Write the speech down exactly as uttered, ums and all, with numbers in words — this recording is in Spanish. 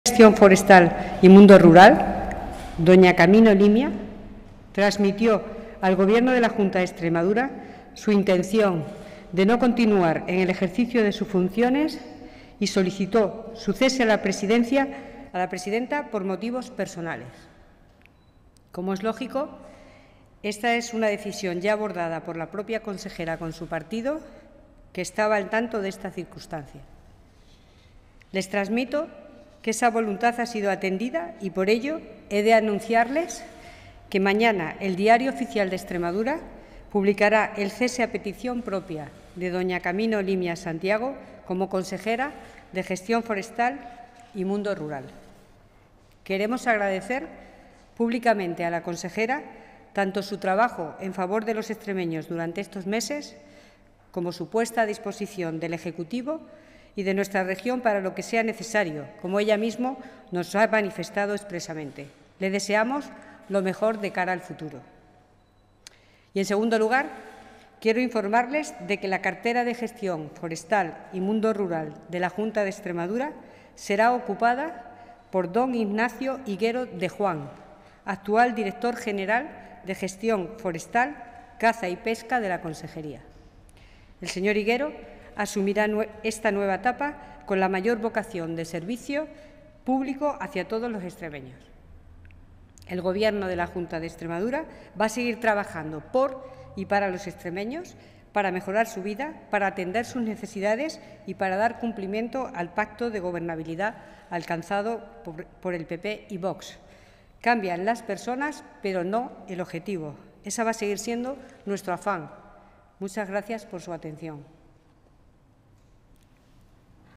Gestión Forestal y Mundo Rural, doña Camino Limia, transmitió al Gobierno de la Junta de Extremadura su intención de no continuar en el ejercicio de sus funciones y solicitó su cese a la presidencia a la presidenta por motivos personales. Como es lógico, esta es una decisión ya abordada por la propia consejera con su partido, que estaba al tanto de esta circunstancia. Les transmito que esa voluntad ha sido atendida y, por ello, he de anunciarles que mañana el Diario Oficial de Extremadura publicará el cese a petición propia de doña Camino Limia Santiago como consejera de Gestión Forestal y Mundo Rural. Queremos agradecer públicamente a la consejera tanto su trabajo en favor de los extremeños durante estos meses como su puesta a disposición del Ejecutivo y de nuestra región para lo que sea necesario, como ella misma nos ha manifestado expresamente. Le deseamos lo mejor de cara al futuro. Y, en segundo lugar, quiero informarles de que la cartera de Gestión Forestal y Mundo Rural de la Junta de Extremadura será ocupada por don Ignacio Higuero de Juan, actual director general de Gestión Forestal, Caza y Pesca de la Consejería. El señor Higuero asumirá esta nueva etapa con la mayor vocación de servicio público hacia todos los extremeños. El Gobierno de la Junta de Extremadura va a seguir trabajando por y para los extremeños, para mejorar su vida, para atender sus necesidades y para dar cumplimiento al pacto de gobernabilidad alcanzado por, por el P P y Vox. Cambian las personas, pero no el objetivo. Esa va a seguir siendo nuestro afán. Muchas gracias por su atención.